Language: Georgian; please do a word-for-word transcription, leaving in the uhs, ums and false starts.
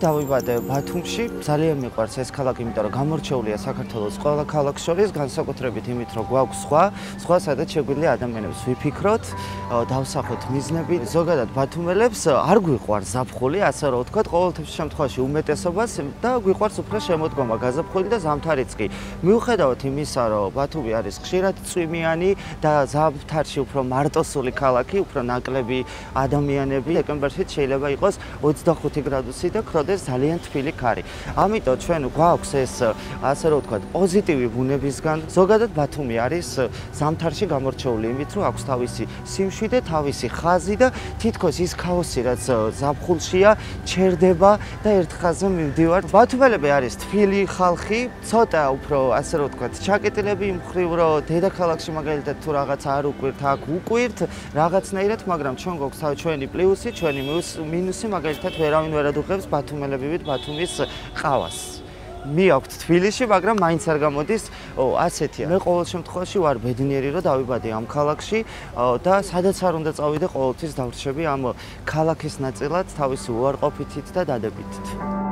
დავიბადე ბათუმში, ძალიან მიყვარს ეს ქალაქი, იმიტომ რომ გამორჩეულია საქართველოს ყველა ქალაქს შორის, განსაკუთრებით იმით, რომ გვაქვს სხვა, სხვა სადაც შეგვიძლია ადამიანებს ვიფიქროთ, დავსახოთ მიზნები. ზოგადად ბათუმელებს არ გვიყვარს ზაფხული, ასე რომ ვთქვათ, ყოველთვის შემთხვევაში უმეტესობას და გვიყვარს უფრო შემოდგომა, გაზაფხული და ზამთარიც კი. მიუხედავად იმისა, რომ ბათუმი არის ხშირად წვიმიანი და ზამთარში უფრო მარტოსული ქალაქი, უფრო ნაკლები ადამიანები, დეკემბერშიც შეიძლება იყოს ოცდახუთი გრადუსი და ქროდეს ძალიან თბილი ქარი. ამიტომ ჩვენ გვაქვს ეს, ასე რომ ვთქვათ, პოზიტივი ბუნებისგან. ზოგადად ბათუმი არის ზამთარში გამორჩეული იმით, რომ აქვს თავისი სიმშვიდე, თავისი ხაზი და თითქოს ის ქაოსი, რაც ზაფხულშია, ჩერდება და ერთ ხაზზე მივდივართ. ბათუმელები არის თბილი ხალხი, ცოტა უფრო, ასე რომ ვთქვათ, ჩაკეტილები იმ მხრივ, რომ დედაქალაქში მაგალითად თუ რაღაც არ უკვირთ, აქ უკვირთ რაღაცნაირად, მაგრამ ჩვენ გვაქვს ჩვენი პლუსი, ჩვენი მინუსი, მაგალითად ვერავინ ვერ ადუღებს ბათუმელები ვით ბათუმის ყავას. მიაქვთ თბილისში, მაგრამ მაინც არ გამოდის, ასეთია. მე ყოველ შემთხვევაში ვარ ბედნიერი, რომ დავიბადე ამ ქალაქში და სადაც არ უნდა წავიდე, ყოველთვის დავრჩები ამ ქალაქის ნაწილად, თავისი უარყოფითით და დადებითით.